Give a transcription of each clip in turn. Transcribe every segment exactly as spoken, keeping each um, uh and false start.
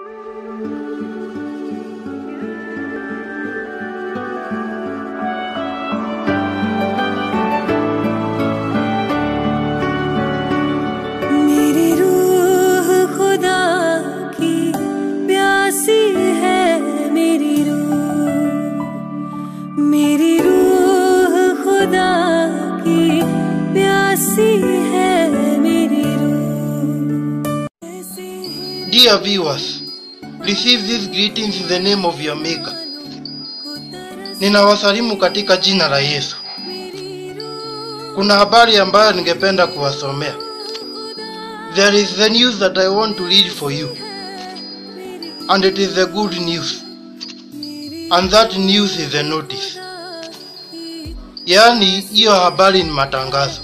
Dear viewers, receive these greetings in the name of your Maker. Ninawasalimu katika jina la Yesu. Kuna habari ambayo ningependa kuwasomea. There is the news that I want to read for you. And it is the good news. And that news is the notice. Yani, hiyo habari ni matangazo.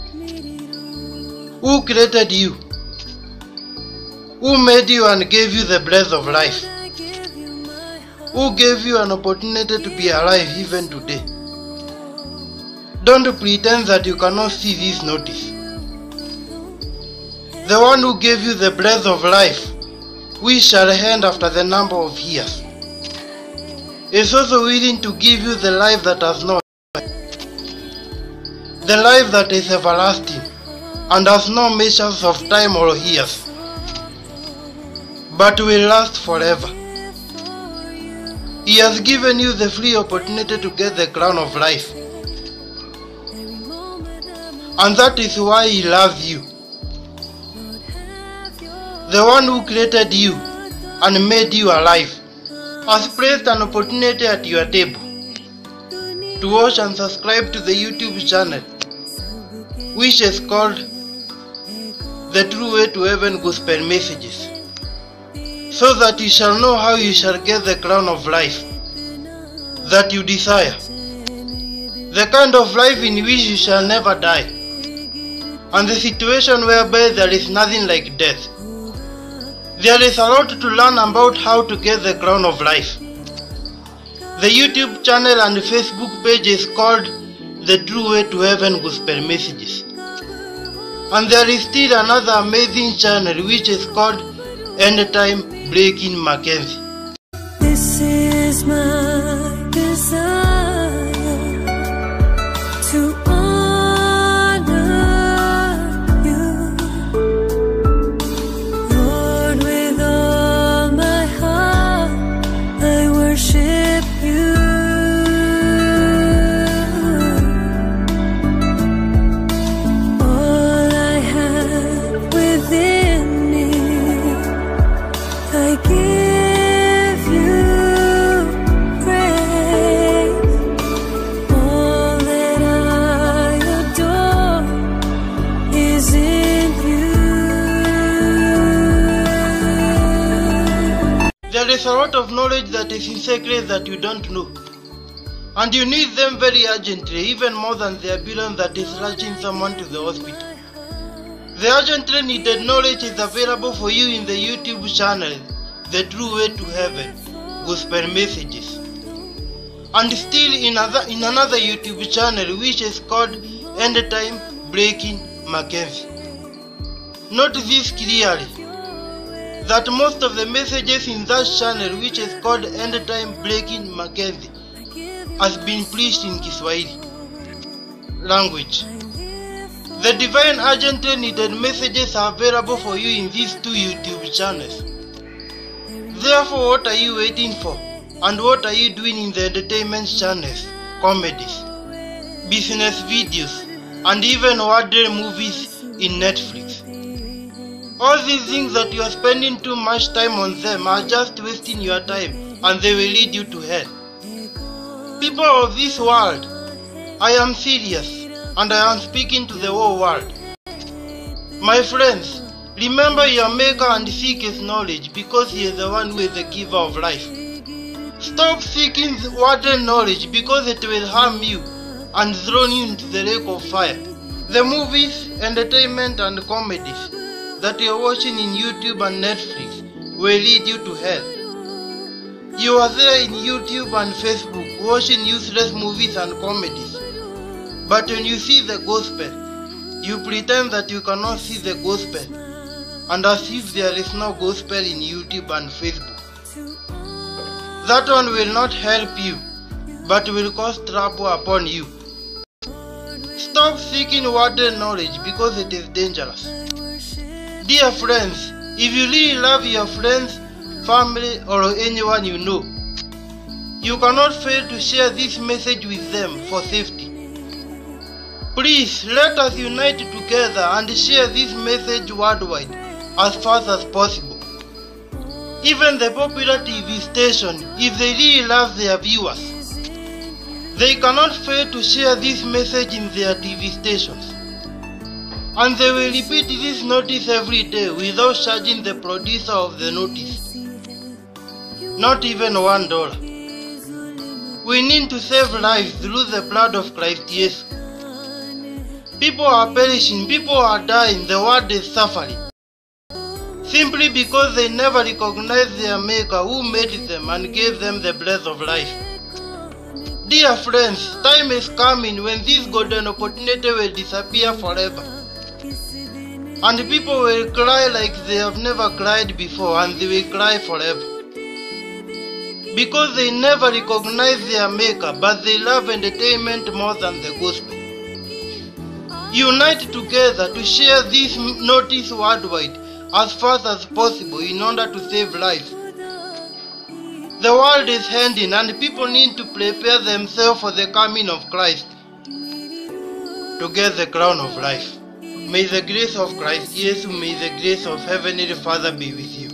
Who created you? Who made you and gave you the breath of life? Who gave you an opportunity to be alive even today? Don't pretend that you cannot see this notice. The one who gave you the breath of life, which shall end after the number of years, is also willing to give you the life that has not, the life that is everlasting and has no measures of time or years, but will last forever. He has given you the free opportunity to get the crown of life. And that is why He loves you. The one who created you and made you alive has placed an opportunity at your table to watch and subscribe to the YouTube channel, which is called The True Way to Heaven Gospel Messages, so that you shall know how you shall get the crown of life that you desire, the kind of life in which you shall never die, and the situation whereby there is nothing like death. There is a lot to learn about how to get the crown of life. The YouTube channel and Facebook page is called The True Way to Heaven Gospel Messages. And there is still another amazing channel which is called End Time Breaking Mackenzie. This is my desire to honor you, Lord, with all my heart I worship you. All I have within me I give you praise. All that I adore is in you. There is a lot of knowledge that is in secret that you don't know, and you need them very urgently, even more than the ambulance that is rushing someone to the hospital. The urgently needed knowledge is available for you in the YouTube channel, The True Way to Heaven Gospel Messages, and still in another, in another YouTube channel which is called End Time Breaking Mackenzie. Note this clearly, that most of the messages in that channel which is called End Time Breaking Mackenzie has been preached in Kiswahili language. The divine urgently needed messages are available for you in these two YouTube channels. Therefore, what are you waiting for? And what are you doing in the entertainment channels, comedies, business videos, and even worldly movies in Netflix? All these things that you are spending too much time on them are just wasting your time, and they will lead you to hell. People of this world, I am serious, and I am speaking to the whole world. My friends, remember your Maker and seek His knowledge, because He is the one who is the giver of life. Stop seeking worldly knowledge, because it will harm you and throw you into the lake of fire. The movies, entertainment and comedies that you are watching in YouTube and Netflix will lead you to hell. You are there in YouTube and Facebook watching useless movies and comedies, but when you see the gospel, you pretend that you cannot see the gospel, and as if there is no gospel in YouTube and Facebook. That one will not help you, but will cause trouble upon you. Stop seeking worldly knowledge because it is dangerous. Dear friends, if you really love your friends, family, or anyone you know, you cannot fail to share this message with them for safety. Please let us unite together and share this message worldwide as fast as possible. Even the popular T V station, if they really love their viewers, they cannot fail to share this message in their T V stations. And they will repeat this notice every day without charging the producer of the notice. Not even one dollar. We need to save lives through the blood of Christ Jesus. People are perishing, people are dying, the world is suffering. Simply because they never recognize their Maker who made them and gave them the breath of life. Dear friends, time is coming when this golden opportunity will disappear forever. And people will cry like they have never cried before, and they will cry forever. Because they never recognize their Maker, but they love entertainment more than the gospel. Unite together to share this notice worldwide as fast as possible in order to save lives. The world is ending and people need to prepare themselves for the coming of Christ to get the crown of life. May the grace of Christ Jesus, may the grace of Heavenly Father be with you.